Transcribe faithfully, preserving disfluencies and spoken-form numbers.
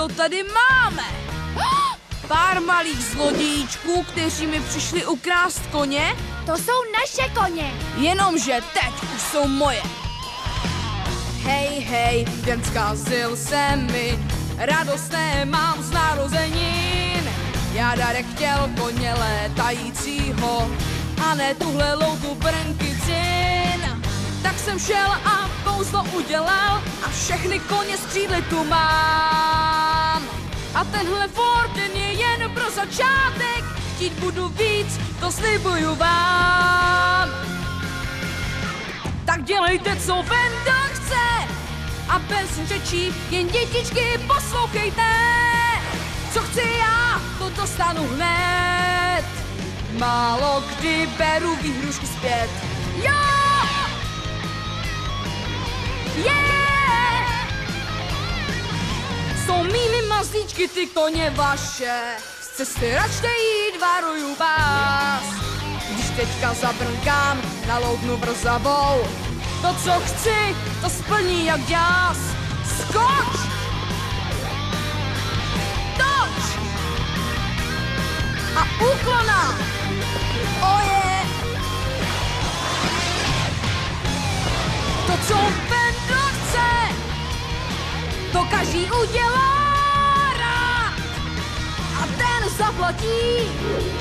co tady máme? Pár malých zlodějíčků, kteří mi přišli ukrást koně? To jsou naše koně. Jenomže teď už jsou moje. Hej, hej, den zkazil se mi, radostné mám z narozenin. Já Darek chtěl koně létajícího a ne tuhle loutu brnkicin. Tak jsem šel a kouzlo udělal a všechny koně z křídly tu mám. A tenhle Ford ten je jen pro začátek, chtít budu víc, to slibuju vám. Tak dělejte, co Venda chce a bez řečí, jen dětičky poslouchejte. Co chci já, to dostanu hned. Málo kdy beru výhrušky zpět. Jo! Yeah! Jsou mými mazlíčky ty koně vaše, z cesty račte jít, varuju vás. Když teďka zabrnkám, naloudnu brzavou, to, co chci, to splní jak ďás. Skoč! Toč! A úklona! Oje! To, co Venda chce, to každý udělá rád. A ten zaplatí